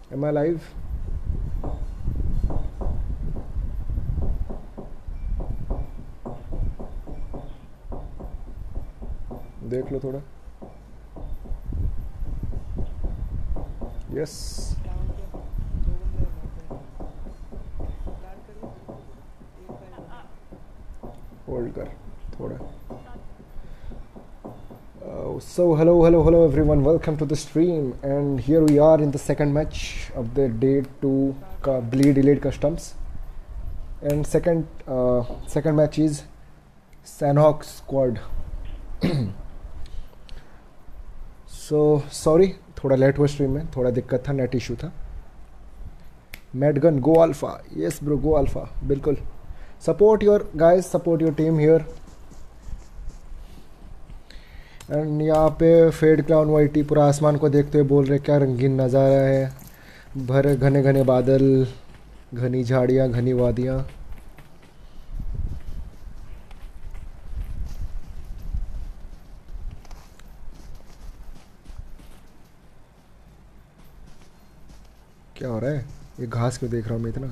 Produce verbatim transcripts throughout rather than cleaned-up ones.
Am I live? देख लो थोड़ा. Yes. Hold कर थोड़ा. Uh, so hello hello hello everyone, welcome to the stream, and here we are in the second match of the day two ka bleed elite customs, and second uh, second match is Sanhok squad. So sorry, थोड़ा late हुआ stream में, थोड़ा दिक्कत था, net issue था. Madgun go alpha. Yes bro, go alpha. बिल्कुल. Support your guys, support your team here. And यहाँ पे फेड क्लाउन वाइटी पूरा आसमान को देखते हुए बोल रहे क्या रंगीन नज़ारा है, भरे घने घने बादल, घनी झाड़ियाँ, घनी वादियाँ. क्या हो रहा है? ये घास क्यों देख रहा हूँ मैं इतना?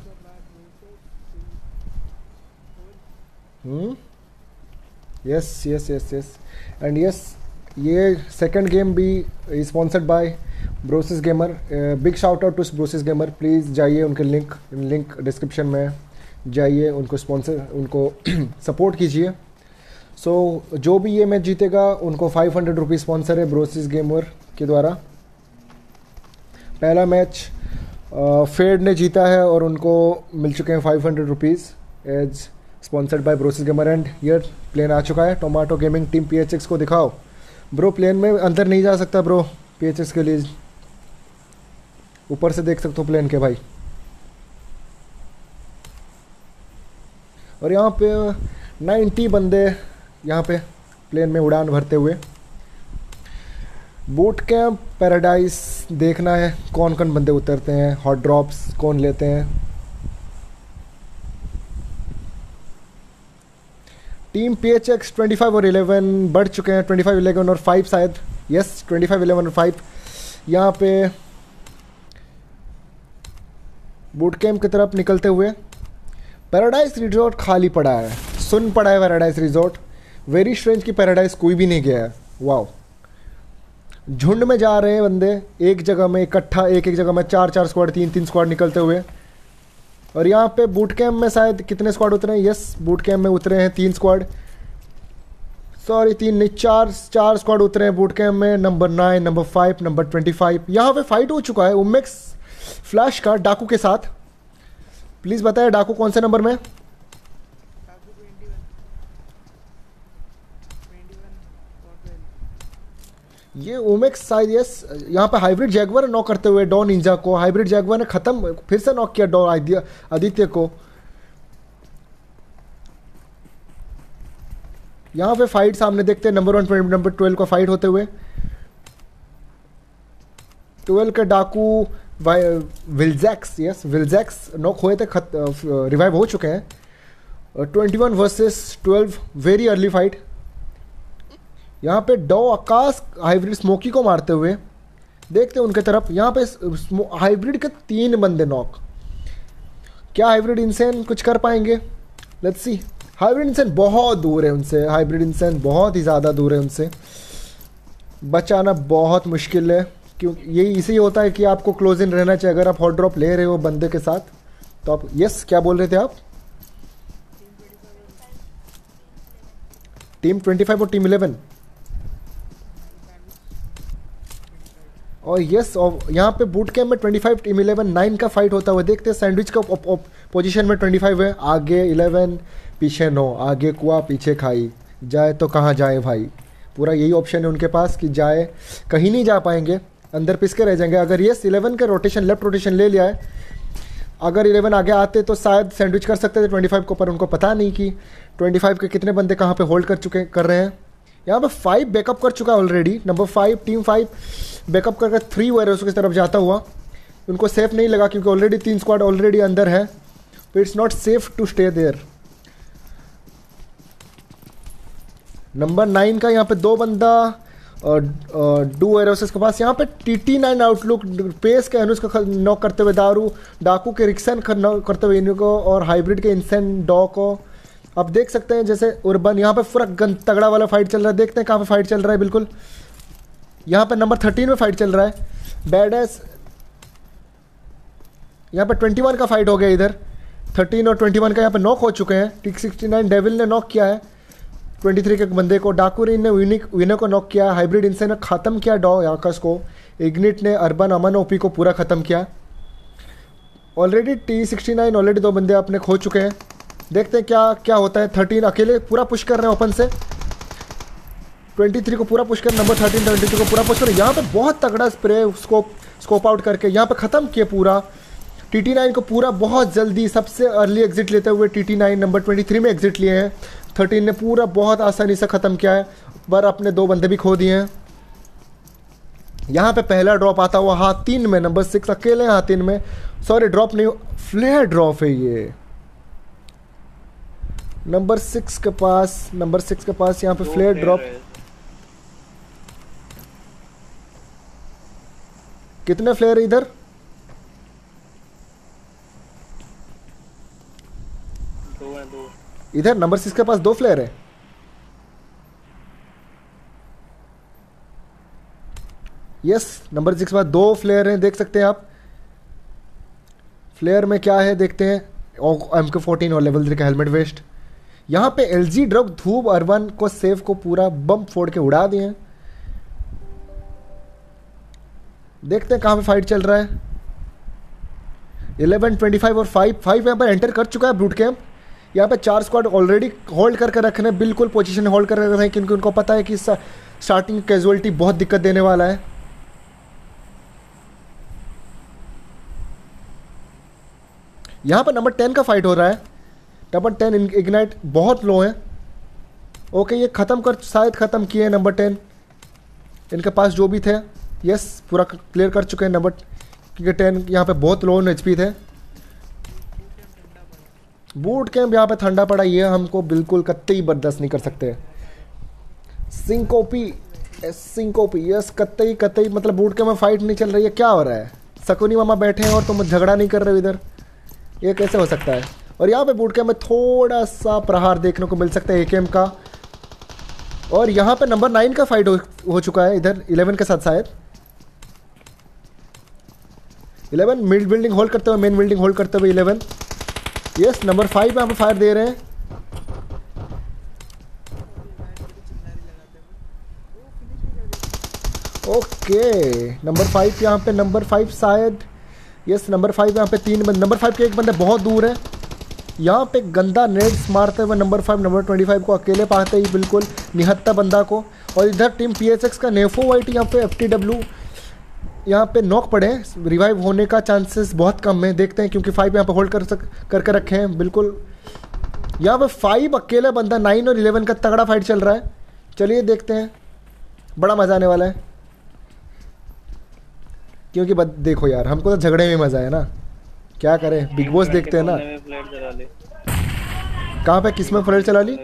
Hmm yes yes yes yes and yes, ये सेकंड गेम भी sponsored by Brosis Gamer. Big shout out to Brosis Gamer. Please जाइए उनके लिंक लिंक डिस्क्रिप्शन में जाइए, उनको स्पॉन्सर उनको सपोर्ट कीजिए. सो so, जो भी ये मैच जीतेगा उनको फाइव हंड्रेड रुपीज़ स्पॉन्सर है ब्रोसिस गेमर के द्वारा. पहला मैच फेड ने जीता है और उनको मिल चुके हैं five hundred rupees as sponsored by Brosis Gamer. And airplane आ चुका है. Tomato gaming team P H X को दिखाओ. ब्रो प्लेन में अंदर नहीं जा सकता ब्रो, पी एच एक्स के लिए ऊपर से देख सकते हो प्लेन के भाई. और यहाँ पे नाइन्टी बंदे यहाँ पे प्लेन में उड़ान भरते हुए. बूट कैंप पैराडाइज देखना है कौन कौन बंदे उतरते हैं, हॉट ड्रॉप्स कौन लेते हैं. Team P H X twenty five और इलेवन बढ़ चुके हैं, ट्वेंटी फाइव इलेवन और फाइव शायद. यस, ट्वेंटी फाइव इलेवन और फाइव. यहाँ पे बूट कैंप की तरफ निकलते हुए. पैराडाइज रिजॉर्ट खाली पड़ा है, सुन पड़ा है पैराडाइज रिजॉर्ट. वेरी स्ट्रेंज कि पैराडाइज कोई भी नहीं गया है. वाओ, झुंड में जा रहे हैं बंदे एक जगह में इकट्ठा, एक एक जगह में चार चार स्क्वाड, तीन तीन स्क्वाड निकलते हुए. और यहाँ पे बूट कैंप में शायद कितने स्क्वाड उतरे हैं? यस, बूट कैंप में उतरे हैं तीन स्क्वाड, सॉरी तीन नहीं चार चार स्क्वाड उतरे हैं बूट कैंप में. Number nine, number five, number twenty five. यहाँ पे फाइट हो चुका है उमेक्स फ्लैश का डाकू के साथ. प्लीज़ बताएं डाकू कौन से नंबर में? ये ओमेक्स शायद. यस, यहाँ पे हाइब्रिड जैगवर नॉक करते हुए डॉ निंजा को. हाइब्रिड जैगवर ने खत्म, फिर से नॉक किया डॉ आदित्य को. यहाँ पे फाइट सामने देखते हैं नंबर वन नंबर ट्वेल्व का फाइट होते हुए. ट्वेल्व के डाकू विल्जैक्स, यस विल्जैक्स नॉक हुए थे, रिवाइव हो चुके हैं. Twenty one versus twelve, very early fight. यहाँ पे डॉ आकाश हाइब्रिड स्मोकी को मारते हुए देखते हैं उनके तरफ. यहाँ पे हाइब्रिड के तीन बंदे नॉक. क्या हाइब्रिड इंसेन कुछ कर पाएंगे? Let's see. हाइब्रिड इंसेन बहुत दूर है उनसे, हाइब्रिड इंसेन बहुत ही ज़्यादा दूर है उनसे. बचाना बहुत मुश्किल है, क्योंकि यही इसी होता है कि आपको क्लोज इन रहना चाहिए. अगर आप हॉट ड्रॉप ले रहे हो बंदे के साथ तो आप. यस, क्या बोल रहे थे आप? टीम ट्वेंटी फाइव और टीम इलेवन. और यस, और यहाँ पे बूट कैम्प में twenty five team eleven nine का फाइट होता हुआ देखते हैं. सैंडविच का पोजीशन में ट्वेंटी फाइव है, आगे इलेवन, पीछे नौ. आगे कुआ पीछे खाई, जाए तो कहाँ जाए भाई. पूरा यही ऑप्शन है उनके पास कि जाए, कहीं नहीं जा पाएंगे, अंदर पिस के रह जाएंगे. अगर यस इलेवन का रोटेशन, लेफ्ट रोटेशन ले लिया है, अगर इलेवन आगे आते तो शायद सैंडविच कर सकते थे ट्वेंटी फाइव को, पर उनको पता नहीं कि ट्वेंटी फाइव के कितने बंदे कहाँ पे होल्ड कर चुके कर रहे हैं. यहाँ पे फाइव बैकअप कर चुका है already. Number five, team five backup करके थ्री वेयरहाउस की तरफ जाता हुआ. उनको सेफ नहीं लगा क्योंकि ऑलरेडी तीन स्क्वाड ऑलरेडी अंदर है, तो it's not safe to stay there. Number nine का यहाँ पे दो बंदा डू BRosis के पास। यहाँ पे T T nine outlook pace के अनुस को नॉक करते हुए दारू, डाकू के रिक्सन करते हुए इनको, और हाइब्रिड के इंसेंट डॉ को आप देख सकते हैं। जैसे उर्बन यहाँ पे पूरा गन तगड़ा वाला फाइट चल रहा है। देखते हैं कहाँ पे फाइट चल रहा है। बिल्कुल यहाँ पे नंबर थर्टीन में फाइट चल रहा है। बैडएस यहाँ पे ट्वेंटी वन का फाइट हो गया। इधर थर्टीन और ट्वेंटी वन का यहाँ पे नॉक हो चुके हैं। टिक सिक्सटी नाइन डेविल ने नॉक किया है ट्वेंटी थ्री के बंदे को। डाकुरिन ने विनिक विनर को नॉक किया। हाइब्रिड इंसेन ने ख़त्म किया डॉ याकस को। इग्निट ने अर्बन अमन ओपी को पूरा ख़त्म किया। Already T sixty nine already दो बंदे अपने खो चुके हैं। देखते हैं क्या क्या होता है। थर्टीन अकेले पूरा पुश कर रहे हैं ओपन से। ट्वेंटी थ्री को पूरा पुश कर, नंबर थर्टीन ट्वेंटी थ्री को पूरा पुश कर। यहाँ पे बहुत तगड़ा स्प्रे स्कोप स्कोप आउट करके यहाँ पे ख़त्म किए पूरा। टी टी नाइन को पूरा बहुत जल्दी सबसे अर्ली एग्जिट लेते हुए T T nine number twenty three में एग्जिट लिए हैं। थर्टीन ने पूरा बहुत आसानी से ख़त्म किया है, पर अपने दो बंदे भी खो दिए हैं। यहाँ पे पहला ड्रॉप आता हुआ हाथ तीन में, नंबर सिक्स अकेले हाथ तीन में। सॉरी ड्रॉप नहीं, फ्लेयर ड्रॉप है ये नंबर सिक्स के पास। नंबर सिक्स के पास यहाँ पे फ्लेयर ड्रॉप। कितने फ्लेयर इधर? दो हैं, दो। इधर नंबर सिक्स के पास दो फ्लेयर है। यस नंबर सिक्स के पास दो फ्लेयर हैं, देख सकते हैं आप। फ्लेयर में क्या है देखते हैं। एम के फोर्टीन और लेवल थ्री का हेलमेट वेस्ट। यहाँ पे एलजी ड्रग धूप अर्बन को सेफ को पूरा बम फोड़ के उड़ा दिए। देखते हैं कहाँ पे फाइट चल रहा है। इलेवन ट्वेंटी फाइव और फाइव फाइव यहाँ पर एंटर कर चुका है ब्रूट कैंप। यहाँ पे चार स्क्वाड ऑलरेडी होल्ड करके रखने, बिल्कुल पोजीशन होल्ड कर रखे हैं, क्योंकि उनको पता है कि स्टार्टिंग कैजुअलिटी बहुत दिक्कत देने वाला है। यहाँ पर नंबर टेन का फाइट हो रहा है। नंबर टेन इग्नाइट बहुत लो है। ओके ये ख़त्म कर, शायद ख़त्म किए नंबर टेन। इनके पास जो भी थे यस पूरा क्लियर कर चुके हैं नंबर, क्योंकि टेन यहाँ पे बहुत लो एच पी थे। बूट कैंप यहाँ पे ठंडा पड़ा, ये हमको बिल्कुल कत्ते बर्दाश्त नहीं कर सकते। सिंकोपी सिंकोपी यस कत्ते कत्ते मतलब बूट कैंप में फाइट नहीं चल रही है। क्या हो रहा है? शकुनी मामा बैठे हैं और तुम झगड़ा नहीं कर रहे हो इधर, ये कैसे हो सकता है? और यहाँ पे बूट कैंप में थोड़ा सा प्रहार देखने को मिल सकता है एकेएम का। और यहाँ पे नंबर नाइन का फाइट हो, हो चुका है इधर इलेवन के साथ। शायद इलेवन मिड बिल्डिंग होल्ड करते हुए, मेन बिल्डिंग होल्ड करते हुए इलेवन। यस नंबर फाइव यहाँ पे फायर दे रहे हैं। ओके नंबर फाइव यहाँ पे, नंबर फाइव शायद यस नंबर फाइव यहाँ पे तीन बंदे, नंबर फाइव के एक बंदे बहुत दूर है। यहाँ पे गंदा नेट्स मारते हुए number five number twenty five को अकेले पाते ही बिल्कुल निहत्ता बंदा को। और इधर टीम पीएसएक्स का नेफो वाइट यहाँ पे एफटीडब्ल्यू यहाँ पे नॉक पड़े, रिवाइव होने का चांसेस बहुत कम है। देखते हैं क्योंकि फाइव यहाँ पे होल्ड कर सक करके रखे हैं बिल्कुल। यहाँ पे फाइव अकेला बंदा, नाइन और इलेवन का तगड़ा फाइट चल रहा है। चलिए देखते हैं, बड़ा मज़ा आने वाला है। क्योंकि देखो यार हमको तो झगड़े में मज़ा है ना, क्या करें, बिग बॉस देखते हैं ना। कहाँ पे किस में फ्लेयर चला ली?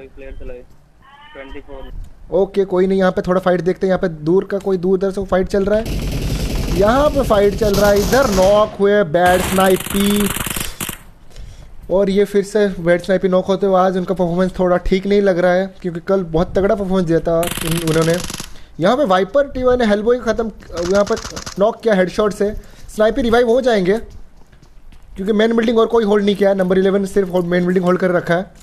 ओके कोई नहीं, यहाँ पे थोड़ा फाइट देखते हैं। यहाँ पे दूर का कोई दूर दर से फाइट चल रहा है। यहाँ पे फाइट चल रहा है, इधर नॉक हुए बैड स्नाइपी, और ये फिर से बैड स्नाइपी नॉक होते हुए आज उनका परफॉर्मेंस थोड़ा ठीक नहीं लग रहा है, क्योंकि कल बहुत तगड़ा परफॉर्मेंस दिया था उन्होंने। यहाँ पे वाइपर टीवा ने हेलबॉय ख़त्म यहाँ पर नॉक किया हेडशॉट से। स्नाइपी रिवाइव हो जाएंगे क्योंकि मेन बिल्डिंग और कोई होल्ड नहीं किया है। नंबर इलेवन सिर्फ मेन बिल्डिंग होल्ड कर रखा है।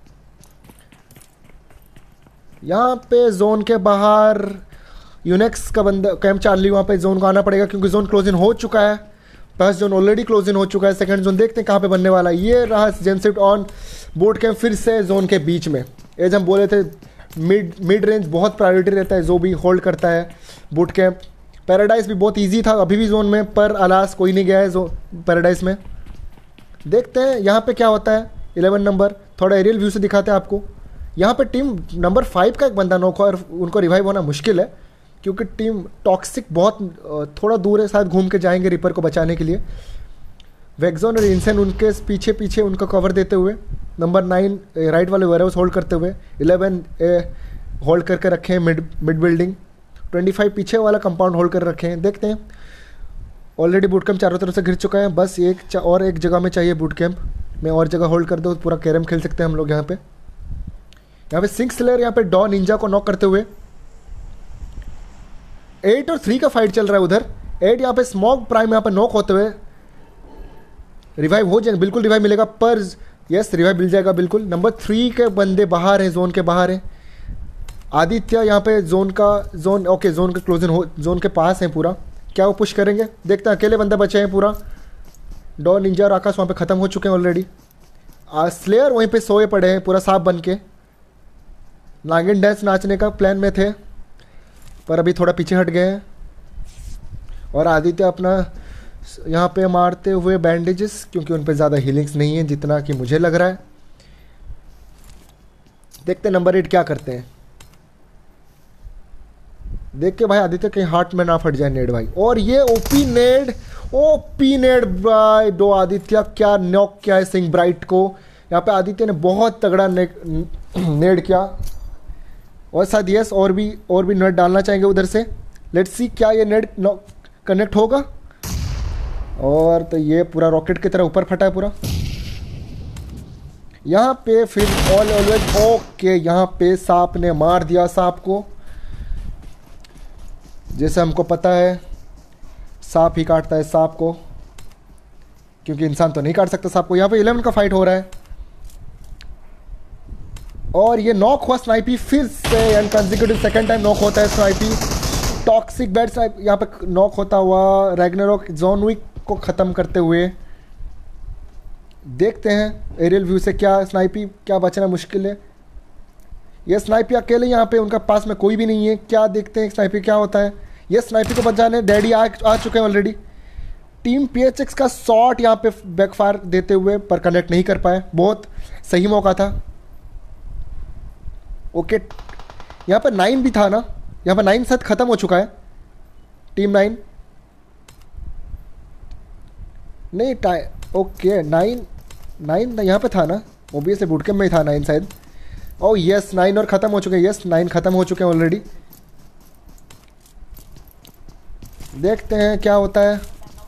यहाँ पे जोन के बाहर यूनेक्स का बंदा कैंप चार्ली, वहाँ पे जोन को आना पड़ेगा क्योंकि जोन क्लोज इन हो चुका है। First zone already close in हो चुका है। सेकंड जोन देखते हैं कहाँ पे बनने वाला है। ये रहा gem shift on boot camp फिर से जोन के बीच में। एज हम बोले थे मिड मिड रेंज बहुत प्रायोरिटी रहता है, जो भी होल्ड करता है बूट कैंप। पैराडाइज भी बहुत इजी था अभी भी जोन में, पर अलास कोई नहीं गया है जो पैराडाइज में। देखते हैं यहाँ पे क्या होता है। इलेवन नंबर थोड़ा एरियल व्यू से दिखाते हैं आपको। यहाँ पे टीम नंबर फाइव का एक बंदा नॉक और उनको रिवाइव होना मुश्किल है क्योंकि टीम टॉक्सिक बहुत थोड़ा दूर है, शायद घूम के जाएंगे रिपर को बचाने के लिए। वैक्जोन और इंसेन उनके पीछे पीछे उनका कवर देते हुए, नंबर नाइन राइट वाले वेयरहाउस होल्ड करते हुए, इलेवन होल्ड करके रखे हैं mid mid building. Twenty five पीछे वाला कंपाउंड होल्ड कर रखे हैं। देखते हैं, ऑलरेडी बूट कैंप चारों तरफ से घिर चुका है, बस एक और एक जगह में चाहिए बूट कैंप में और जगह होल्ड कर दो, पूरा कैरम खेल सकते हैं हम लोग यहाँ पे। यहाँ पे सिंक स्लेयर यहाँ पे डॉ निंजा को नॉक करते हुए, एट और थ्री का फाइट चल रहा है उधर। एट यहाँ पे स्मॉग प्राइम यहाँ पे नॉक होते हुए रिवाइव हो जाएंगे, बिल्कुल रिवाइव मिलेगा, पर यस रिवाइव मिल जाएगा बिल्कुल। नंबर थ्री के बंदे बाहर हैं, जोन के बाहर हैं। आदित्य यहाँ पे जोन का जोन ओके जोन के क्लोजन हो, जोन के पास है पूरा, क्या वो पुश करेंगे देखते हैं। अकेले बंदे बचे हैं पूरा, डॉ निंजा और आकाश वहाँ पे ख़त्म हो चुके हैं ऑलरेडी। स्लेयर वहीं पे सोए पड़े हैं पूरा सांप बन के, नागिन डांस नाचने का प्लान में थे पर अभी थोड़ा पीछे हट गए हैं। और आदित्य अपना यहाँ पे मारते हुए बैंडेजेस, क्योंकि उन पे ज़्यादा हीलिंग्स नहीं है जितना कि मुझे लग रहा है। देखते हैं नंबर एट क्या करते हैं। देख के भाई आदित्य के हार्ट में ना फट जाए नेड भाई। और ये ओपी नेड, ओपी नेड भाई दो आदित्य, क्या नॉक किया है सिंह ब्राइट को। यहाँ पे आदित्य ने बहुत तगड़ा ने, नेड किया। और शायद यस और भी और भी नेट डालना चाहेंगे उधर से। लेट्स सी क्या ये नेट कनेक्ट होगा। और तो ये पूरा रॉकेट की तरह ऊपर फटा है पूरा। यहाँ पे फिर ऑल ऑलवेज ओके, यहाँ पे सांप ने मार दिया सांप को। जैसे हमको पता है सांप ही काटता है सांप को, क्योंकि इंसान तो नहीं काट सकता सांप को। यहाँ पे इलेवन का फाइट हो रहा है और ये नॉक हुआ स्नाइपी फिर से, and consecutive second time knock होता है स्नाइपी। टॉक्सिक बैट स्नाइप यहाँ पे नॉक होता हुआ रैग्नारोक जॉन विक को ख़त्म करते हुए। देखते हैं एरियल व्यू से क्या स्नाइपी क्या बचना मुश्किल है। ये स्नाइपी अकेले यहाँ पे, उनका पास में कोई भी नहीं है। क्या देखते हैं स्नाइपी क्या होता है। ये स्नाइपी को बचाने डैडी आ, आ चुके हैं ऑलरेडी। टीम पीएचएक्स का शॉट यहाँ पे बैकफायर देते हुए पर कनेक्ट नहीं कर पाए, बहुत सही मौका था। ओके यहाँ पर नाइन भी था ना, यहाँ पर नाइन शायद ख़त्म हो चुका है। टीम नाइन नहीं टाइ ओके नाइन नाइन यहाँ पे था ना, ओबियसली बूट कैंप में ही था नाइन शायद। ओह यस नाइन और ख़त्म हो चुके हैं, यस नाइन ख़त्म हो चुके हैं ऑलरेडी। देखते हैं क्या होता है।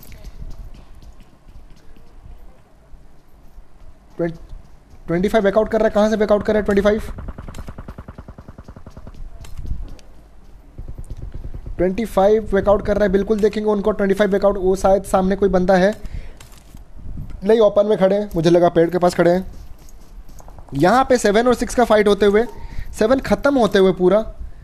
ट्वेंटी फाइव बैकआउट कर रहा है, कहाँ से बैकआउट कर रहा है twenty five twenty five backout कर रहा है, बिल्कुल देखेंगे उनको। ट्वेंटी फाइव बैकआउट, वो शायद सामने कोई बंदा है नहीं, ओपन में खड़े हैं, मुझे लगा पेड़ के पास खड़े हैं। यहाँ पे सेवन और सिक्स का फाइट होते हुए, सेवन ख़त्म होते हुए पूरा।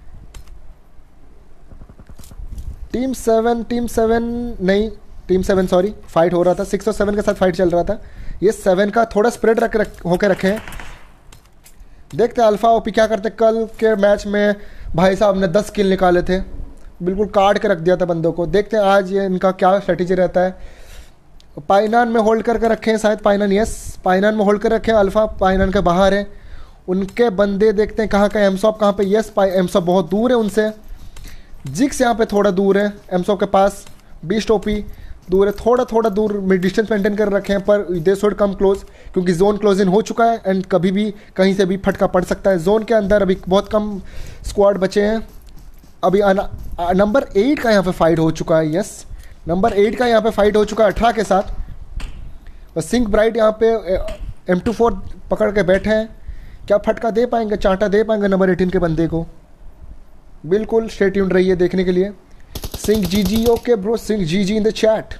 टीम सेवन टीम सेवन नहीं टीम सेवन सॉरी फाइट हो रहा था, सिक्स और सेवन के साथ फाइट चल रहा था। ये सेवन का थोड़ा स्प्रेड रख रख होकर रखे हैं। देखते हैं अल्फा ओपी क्या करते। कल के मैच में भाई साहब ने दस किल निकाले थे, बिल्कुल काट के रख दिया था बंदों को। देखते हैं आज ये इनका क्या स्ट्रेटेजी रहता है। पाइनान में होल्ड करके रखे हैं शायद, पाइनान यस पाइनान में होल्ड कर रखे हैं। अल्फा पाइनान के बाहर है, उनके बंदे देखते हैं कहाँ का। एमसॉप कहाँ पे, यस एमसॉप बहुत दूर है उनसे। जिक्स यहाँ पे थोड़ा दूर है एमसॉप के पास। बीस्ट ओपी दूर है, थोड़ा थोड़ा दूर मिड डिस्टेंस मेंटेन कर रखे हैं, पर दे शुड कम क्लोज, क्योंकि जोन क्लोज इन हो चुका है एंड कभी भी कहीं से भी फटका पड़ सकता है। जोन के अंदर अभी बहुत कम स्क्वाड बचे हैं। अभी नंबर एट का यहाँ पे फाइट हो चुका है, यस नंबर एट का यहाँ पे फाइट हो चुका है अठारह के साथ। और सिंक ब्राइट यहाँ पे एम टू फोर पकड़ के बैठे हैं। क्या फटका दे पाएंगे, चांटा दे पाएंगे नंबर एटीन के बंदे को। बिल्कुल स्टे ट्यून्ड रहिए देखने के लिए। Singh G G okay bro, Singh G G in the chat.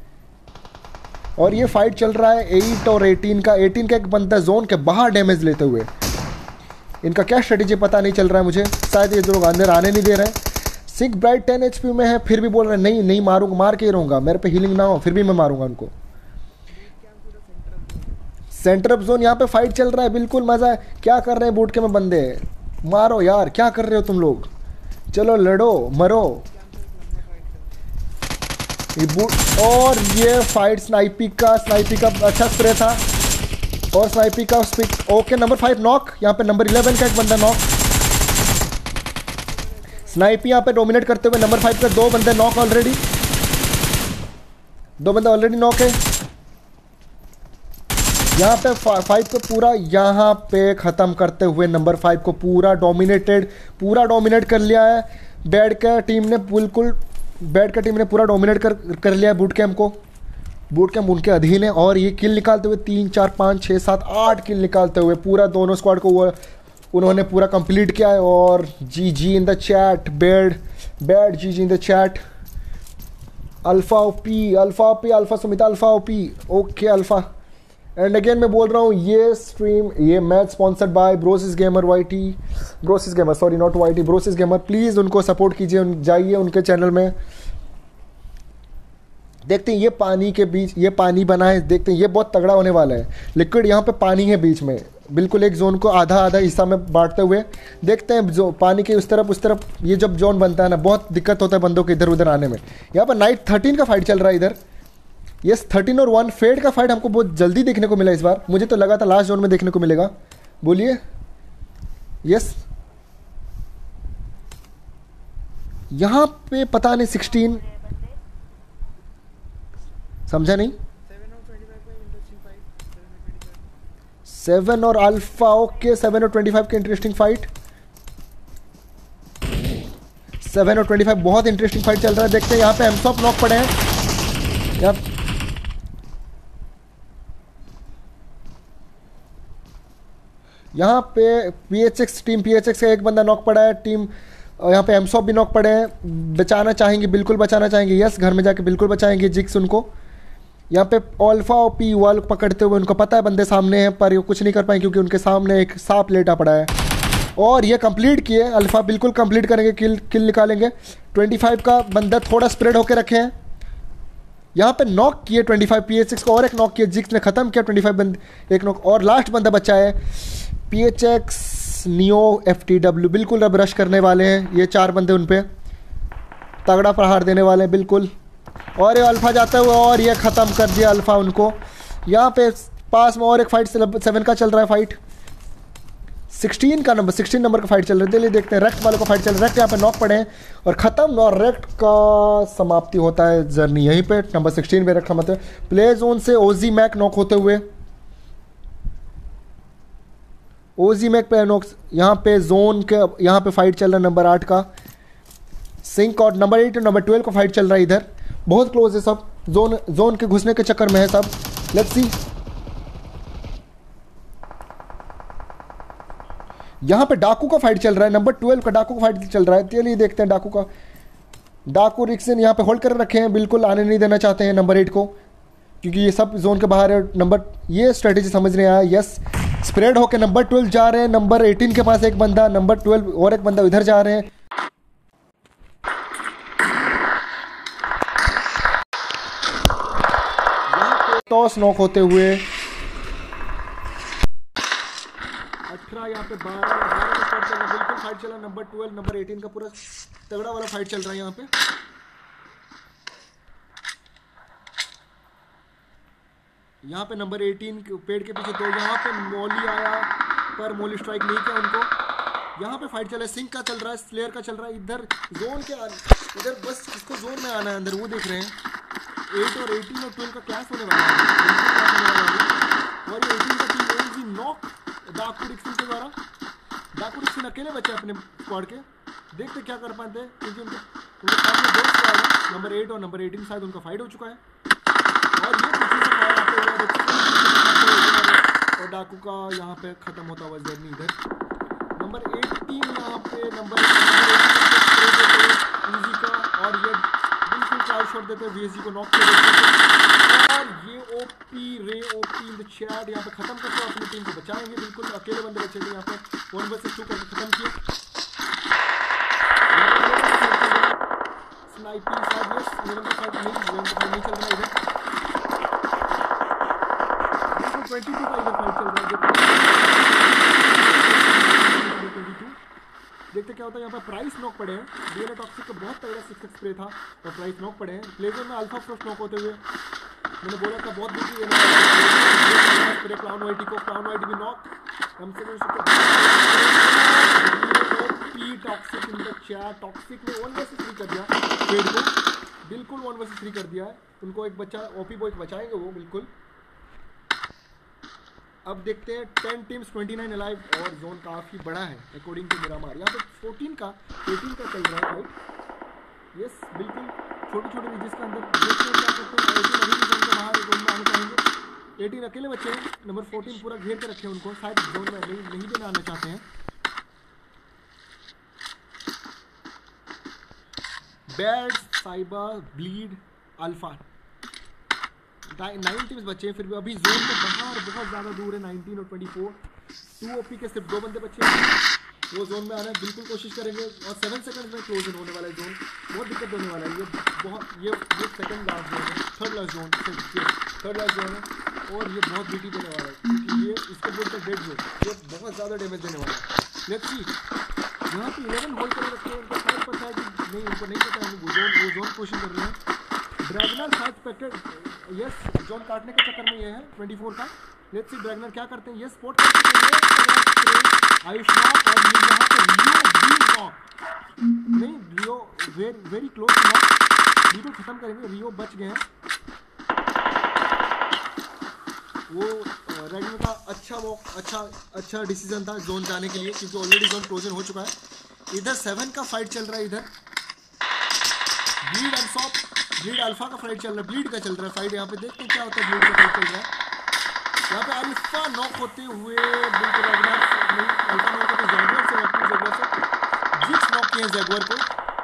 और ये फाइट चल रहा है एट और एटीन का। एटीन का एक बंदा जोन के बाहर डैमेज लेते हुए। इनका क्या स्ट्रेटेजी पता नहीं चल रहा है मुझे, शायद ये लोग अंदर आने नहीं दे रहे हैं। Singh bright ten H P में है, फिर भी बोल रहे हैं नहीं नहीं मारूंगा, मार के ही रहूँगा, मेरे पे हीलिंग ना हो फिर भी मैं मारूंगा उनको। सेंटर ऑफ जोन यहाँ पे फाइट चल रहा है, बिल्कुल मज़ा है। क्या कर रहे हैं बूट के में बंदे, मारो यार, क्या कर रहे हो तुम लोग, चलो लड़ो मरो। ये बूट और ये फाइट स्नाइपी का स्नाइपी का अच्छा स्प्रे था और स्नाइपी का स्पिक। ओके नंबर फाइव नॉक, यहाँ पे नंबर इलेवन का एक बंदा नॉक। स्नाइपी यहाँ पे डोमिनेट करते हुए नंबर फाइव के दो बंदे नॉक ऑलरेडी, दो बंदे ऑलरेडी नॉक है। यहाँ पे फाइव को पूरा यहाँ पे ख़त्म करते हुए नंबर फाइव को पूरा डोमिनेटेड पूरा डोमिनेट कर लिया है। बैड का टीम ने बिल्कुल बैड का टीम ने पूरा डोमिनेट कर कर लिया बूट कैम्प को। बूट कैम्प उनके अधीन है और ये किल निकालते हुए तीन चार पाँच छः सात आठ किल निकालते हुए पूरा दोनों स्क्वाड को वो उन्होंने पूरा कंप्लीट किया है। और G G in the chat, bad bad G G in the chat. Alpha OP, Alpha OP, Alpha Sumita, Alpha OP, okay Alpha. And again मैं बोल रहा हूँ ये स्ट्रीम, ये match sponsored by Brosis Gamer YT, Brosis Gamer, sorry not YT, Brosis Gamer. Please उनको support कीजिए, उन, जाइए उनके चैनल में। देखते हैं ये पानी के बीच, ये पानी बना है, देखते हैं ये बहुत तगड़ा होने वाला है। लिक्विड यहाँ पे पानी है बीच में, बिल्कुल एक जोन को आधा आधा हिस्सा में बांटते हुए। देखते हैं जो पानी के उस तरफ उस तरफ ये जब जोन बनता है ना, बहुत दिक्कत होता है बंदों को इधर उधर आने में। यहाँ पर नाइट थर्टीन का फाइट चल रहा है इधर। यस थर्टीन और वन फेड का फाइट हमको बहुत जल्दी देखने को मिला इस बार। मुझे तो लगा था लास्ट जोन में देखने को मिलेगा। बोलिए यस। यहाँ पे पता नहीं सिक्सटीन, समझा नहीं। सेवन और अल्फा, ओके सेवन और ट्वेंटी फाइव के इंटरेस्टिंग फाइट। सेवन और ट्वेंटी फाइव बहुत इंटरेस्टिंग फाइट चल रहा है। देखते हैं यहाँ पे एमसॉप नॉक पड़े हैं। यहाँ यहाँ पे पीएचएक्स टीम पीएचएक्स का एक बंदा नॉक पड़ा है। टीम यहाँ पे एमसॉप भी नॉक पड़े हैं। बचाना चाहेंगे, बिल्कुल बचाना चाहेंगे। यस घर में जाके बिल्कुल बचाएंगे जिक्स उनको। यहाँ पे अल्फा और पी वाल पकड़ते हुए उनको पता है बंदे सामने हैं, पर ये कुछ नहीं कर पाए क्योंकि उनके सामने एक सांप लेटा पड़ा है। और ये कंप्लीट किए, अल्फा बिल्कुल कंप्लीट करेंगे, किल किल निकालेंगे। पच्चीस का बंदा थोड़ा स्प्रेड होकर रखे हैं। यहाँ पे नॉक किए पच्चीस पी एच एक्स को, और एक नॉक किए, जिक्स ने ख़त्म किया पच्चीस बंद एक नॉक। और लास्ट बंदा बचा है P H X neo F T W. बिल्कुल अब रश करने वाले हैं ये चार बंदे, उन पर तगड़ा प्रहार देने वाले हैं बिल्कुल। और ये अल्फा जाता हुआ और ये ख़त्म कर दिया अल्फा उनको। यहाँ पे पास में और एक फाइट सेवन का चल रहा है फाइट, सिक्सटीन का नंबर सिक्सटीन नंबर का फाइट चल रहा है। चलिए देखते हैं रेक्ट वालों का फाइट चल रहा है। रेक्ट यहाँ पे नॉक पड़े हैं और ख़त्म, और रेक्ट का समाप्ति होता है जर्नी यहीं पे नंबर सिक्सटीन पे। रेक्ट का मतलब प्ले जोन से ओजी मैक नॉक होते हुए, ओजी मैक पे नॉक। यहाँ पे जोन के यहाँ पे फाइट चल रहा है नंबर आठ का सिंक, और नंबर एट और नंबर ट्वेल्व का फाइट चल रहा है इधर। बहुत क्लोज है सब, जोन जोन के घुसने के चक्कर में है सब। लेट्स सी यहाँ पे डाकू का फाइट चल रहा है, नंबर ट्वेल्व का डाकू का फाइट चल रहा है। चलिए देखते हैं डाकू का। डाकू रिक्सन यहाँ पे होल्ड कर रखे हैं, बिल्कुल आने नहीं देना चाहते हैं नंबर एट को, क्योंकि ये सब जोन के बाहर है। नंबर ये स्ट्रेटेजी समझ नहीं आया। यस स्प्रेड होकर नंबर ट्वेल्व जा रहे हैं, नंबर एटीन के पास एक बंदा, नंबर ट्वेल्व और एक बंदा इधर जा रहे हैं। टॉस नॉक होते हुए अठारह यहाँ पे बारह बारह का फाइट चल रहा है, बिल्कुल फाइट चल रहा है। नंबर ट्वेल्व नंबर एटीन का पूरा तगड़ा वाला फाइट चल रहा है यहाँ पे। यहाँ पे नंबर एटीन पेड़ के पीछे दो, यहाँ पे मोली आया पर मोली स्ट्राइक नहीं किया उनको। यहाँ पे फाइट चल रहा है, सिंक का चल रहा है, स्लेयर का चल रहा है। इधर जोन के इधर बस किसको जोन में आना है अंदर वो देख रहे हैं। एट और एटीन और ट्वेल्व का क्लैश होने वाला है। और ये एटीन का टीम ओजी नॉक डाकू रिक्सन के द्वारा। डाकू रिक्सन अकेले बचे अपने स्क्वाड के, देखते क्या कर पाते हैं क्योंकि उनके उनके सामने दो स्क्वाड है, नंबर एट और नंबर एटीन। शायद उनका फाइट हो चुका है और ये पीछे से फायर आते हुए और डाकू का यहाँ पे खत्म होता हुआ जर्नी इधर। नंबर एटीन यहाँ पे नंबर ईजी का, और ये बिल्कुल चार शॉट देते हैं वीएसजी को नॉक कर देते हैं। और ये ओपी रे ओपी इन द चैट यहाँ पे खत्म करते हैं, अपनी टीम को बचाएंगे। बिल्कुल अकेले बंदे बचे थे यहाँ पे, वन वर्सेस टू करके खत्म किए। स्नाइपिंग शायद यस मेरे को फाइट नहीं मेरे को फाइट नहीं चल रहा है इधर। बिल्कुल ट्वेंटी टू का इधर फाइट चल रहा है। ट्वेंटी टू देखते क्या होता है। यहाँ पर प्राइस नॉक पड़े हैं, डीएनए टॉक्सिक का बहुत तगड़ा सिक्स एक्स स्प्रे था और प्राइस नॉक पड़े हैं। प्लेजर में अल्फा फ्रोस्ट नॉक होते हुए मैंने बोला था बहुत बुरी स्प्रे क्लाउन वाइटी को, क्लाउन वाइटी भी नॉक। कम से कम toxic in the chat, toxic ने वन वर्सेस थ्री कर दिया पेड़ को, बिल्कुल वन वर्सेस थ्री कर दिया है उनको। एक बच्चा ओपी बॉय बचाएंगे वो बिल्कुल। अब देखते हैं ten teams twenty nine alive और जोन काफ़ी बड़ा है अकॉर्डिंग टू मिरामार। यहाँ पे फोर्टीन का एटीन का चल रहा है फाइट। यस बिल्कुल छोटे छोटे रीजस के अंदर देखते हैं क्या करते हैं। एटीन अभी भी जोन के बाहर जोन में आना चाहेंगे। एटीन अकेले बच्चे हैं, नंबर फोर्टीन पूरा घेर कर रखे हैं उनको, शायद जोन में नहीं नहीं देना आना चाहते हैं। बैड साइबा ब्लीड अल्फा नाइन टीम्स बचे हैं, फिर भी अभी जोन के बाहर बहुत ज़्यादा दूर है नाइनटीन और ट्वेंटी फोर। टू ओपी के सिर्फ दो बंदे बचे हैं, वो जोन में आना बिल्कुल कोशिश करेंगे और सेवन सेकंड में क्लोज इन होने वाला है जोन। बहुत दिक्कत होने वाला है ये, बहुत ये ये सेकंड लास्ट जोन है, third last zone third last zone है और ये बहुत बीटी देने वाला है क्योंकि ये इसको बोलते हैं डेड जोन, ये बहुत ज़्यादा डैमेज देने वाला है। लेट्स सी यहाँ पे इलेवन होल्ड कर रखे हैं, उनको शायद पता है कि नहीं, उनको नहीं पता है, वो जोन वो जोन कोशिश कर रहे हैं। ड्रैगनर शायद पैकेट यस जोन काटने के चक्कर में ये है ट्वेंटी फोर का। लेट्स सी ड्रैगनर क्या करते हैं। ये स्पोर्ट करते हैं आयुष नॉक और ये यहाँ पे रियो बी नॉक नहीं, Rio very very close knock, बिल्कुल खत्म करेंगे। रियो बच गए हैं, वो रेगनर का अच्छा वो अच्छा अच्छा डिसीजन था जोन जाने के लिए क्योंकि ऑलरेडी जोन क्लोजन हो चुका है। इधर सेवन का फाइट चल रहा है, इधर ब्लीड एंड सॉप ब्लीड अल्फा का फाइट चल रहा है, ब्लीड का चल रहा है फाइट। यहाँ पे देखते हैं क्या होता है, ब्लीड का फाइट चल रहा है। यहाँ पे अल्फा नॉक होते हुए बिल्कुल रेगनर नहीं, अल्फा नॉक होते जैगुअर से अपनी जैगुअर से जिक्स नॉक किए जैगुअर को।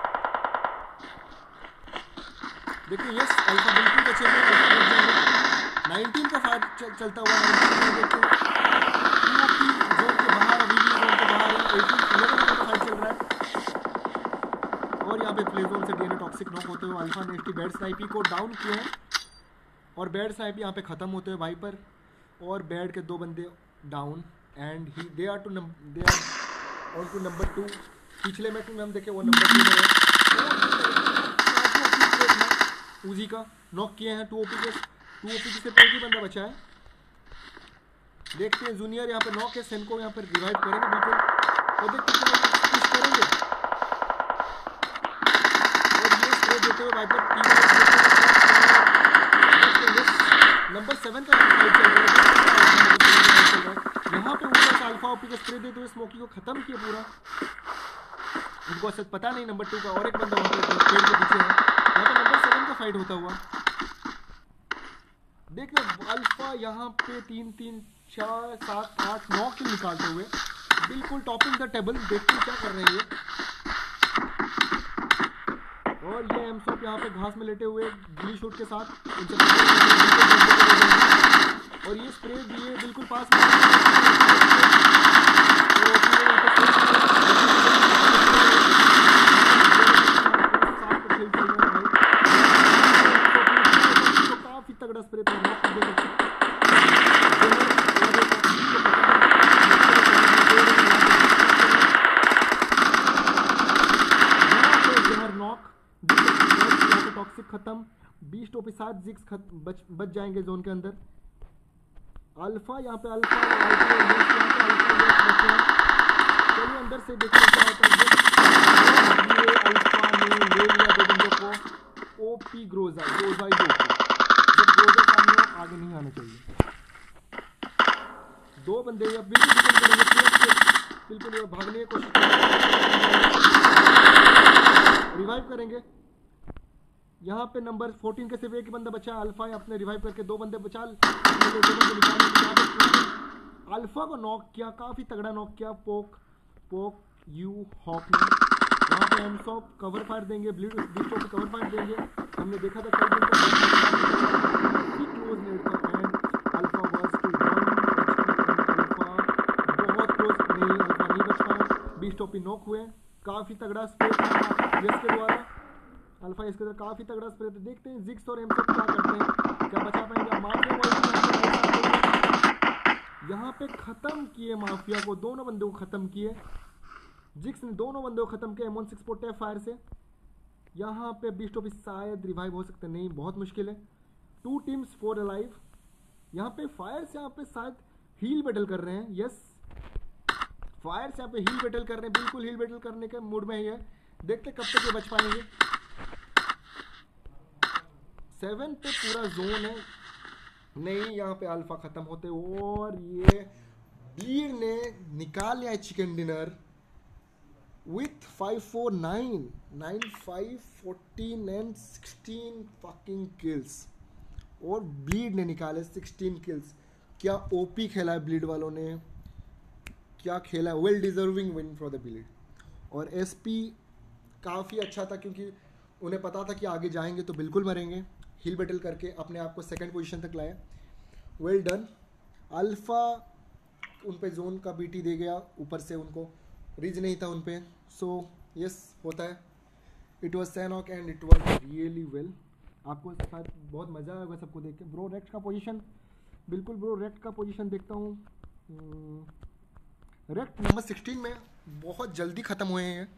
देखिए यस अल्फा बिल्कुल बचे हुए, नाइनटीन का फाइट चल, चलता हुआ नाइनटीन जोन के बाहर, अभी भी जोन के बाहर है। एटीन इलेवन का फाइट चल रहा है और यहाँ पे प्ले जोन से डीएनए टॉक्सिक नॉक होते हुए अल्फा ने इसकी बैड स्नाइपी को डाउन किए हैं और बैड स्नाइपी यहाँ पे खत्म होते हुए वाइपर और बैड के दो बंदे डाउन एंड ही they are two they are on two number two. पिछले मैच में हम देखे वो नंबर टू में उजी का नॉक किए हैं। टू ओपी के टू ओपी से कोई भी बंदा बचा है। देखते हैं जूनियर यहाँ पे नॉक है, सेन को यहाँ पे रिवाइव करेंगे बिल्कुल और देखते हैं कुछ करेंगे और ये स्प्रे देते हुए वाइपर टीम नंबर सेवन का फाइट चल रहा है। यहाँ पे ऊपर से अल्फा ओपी का स्प्रे देते हुए स्मोकी को खत्म किया पूरा, उनको असद पता नहीं नंबर टू का और एक बंदा वहाँ पे पेड़ के पीछे है। यहाँ पे नंबर सेवन का फाइट होता हुआ देखिए अल्फा यहाँ पे तीन तीन चार सात आठ नौ किल निकालते हुए बिल्कुल टॉपिंग द टेबल। देखते हैं क्या कर रहे हैं ये, और ये एमसॉप यहाँ पे घास में लेटे हुए गिली शूट के साथ और ये स्प्रे दिए बिल्कुल पास में। काफी तगड़ा स्प्रे था टॉक्सिक खत्म, बीस टोपी सात जिक्स बच बच जाएंगे जोन के अंदर। अल्फा यहाँ पे अल्फा चलिए अंदर से देखिए क्या होता है। ये अल्फा ने ले लिया दो बंदों को, ओपी ग्रोजा ग्रोजा ही दो, जब ग्रोजा सामने आगे नहीं आना चाहिए। दो बंदे अब बिल्कुल बिल्कुल भागने की कोशिश रिवाइव करेंगे। यहाँ पे नंबर फोर्टीन के सिर्फ एक ही बंदा बचा है, अल्फा अपने रिवाइव करके दो बंदे बचा अल्फा को नॉक किया, काफी तगड़ा नॉक किया पोक पोक यू हॉक ने। यहाँ पे एमसॉप कवर फायर देंगे, ब्लीड बीस टॉप कवर फायर देंगे। हमने देखा था कई दिन क्लोज नेट था and Alpha was two one Alpha बहुत क्लोज नहीं, अल्फा नहीं बच पाया, बीस टॉप नॉक हुए। काफी तगड़ा स्प्रे था जिसके द्वारा अल्फा इसके अंदर काफी तगड़ा स्प्रे था। देखते हैं जिक्स और एमसॉप क्या करते हैं, क्या बचा पाएंगे। माफिया यहाँ पे खत्म किए, माफिया को दोनों बंदों को खत्म किए, जिक्स ने दोनों बंदों को खत्म किया M one six forty fire से। यहाँ पे बीस्टो भी शायद रिवाइव हो सकते नहीं, बहुत मुश्किल है। Two teams four alive. यहाँ पे फायर से यहाँ पे शायद हील बैटल कर रहे हैं। यस फायर से यहाँ पे हील बैटल कर रहे हैं, बिल्कुल हील बैटल करने के मूड में ही है। देखते कब तक ये बच पाएंगे। सेवन पे पूरा जोन है, नहीं, यहाँ पे अल्फा खत्म होते और ये ब्लीड ने निकाल लिया chicken dinner with five four nine nine five fourteen and sixteen fucking kills. और ब्लीड ने निकाले सिक्सटीन किल्स। क्या ओपी खेला है ब्लीड वालों ने, क्या खेला है। Well deserving win for the Bleed. और एसपी काफ़ी अच्छा था क्योंकि उन्हें पता था कि आगे जाएंगे तो बिल्कुल मरेंगे। हिल बैटल करके अपने आप को सेकंड पोजीशन तक लाए। Well done. अल्फा उन पे जोन का बीटी दे गया, ऊपर से उनको रिज नहीं था उन पे। सो यस होता है। It was Sanhok and it was really well. आपको साथ बहुत मज़ा आएगा सबको देख के। ब्रो रेक्ट का पोजीशन, बिल्कुल ब्रो रेक्ट का पोजीशन देखता हूँ। रेक्ट नंबर सिक्सटीन में बहुत जल्दी ख़त्म हुए हैं।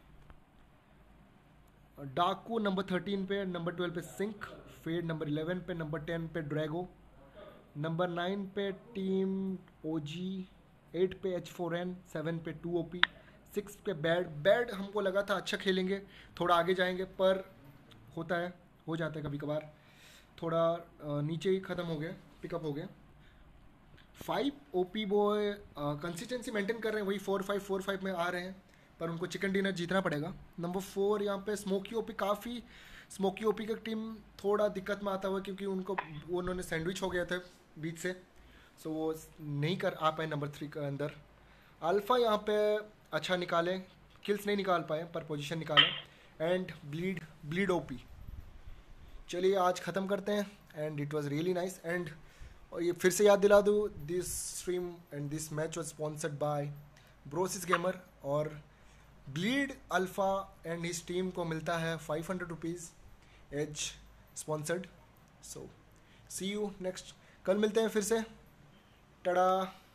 डाकू नंबर थर्टीन पे, नंबर ट्वेल्व पे सिंक, फेड नंबर इलेवन पे, नंबर टेन पे ड्रैगो, नंबर नाइन पे टीम ओजी, एट पे एच फोर एन, सेवन पे टू ओ पी, सिक्स पे बैड। बैड हमको लगा था अच्छा खेलेंगे, थोड़ा आगे जाएंगे, पर होता है, हो जाता है कभी कभार, थोड़ा नीचे ही ख़त्म हो गया, पिकअप हो गया। Five O P boy consistency maintain कर रहे हैं, वही फोर फाइव फोर फाइव में आ रहे हैं, पर उनको चिकन डिनर जीतना पड़ेगा। नंबर फोर यहाँ पे स्मोकी ओपी, काफ़ी स्मोकी ओपी का टीम थोड़ा दिक्कत में आता हुआ क्योंकि उनको उन्होंने सैंडविच हो गया था बीच से, सो वो नहीं कर आ पाए नंबर थ्री के अंदर। अल्फ़ा यहाँ पे अच्छा निकाले, किल्स नहीं निकाल पाए पर पोजीशन निकाले। And Bleed Bleed OP. चलिए आज ख़त्म करते हैं। And it was really nice. And और ये फिर से याद दिला दूँ, this stream and this match was sponsored by Brosis gamer. और Bleed alpha and his team को मिलता है five hundred rupees as sponsored. So see you next, कल मिलते हैं फिर से। टड़ा।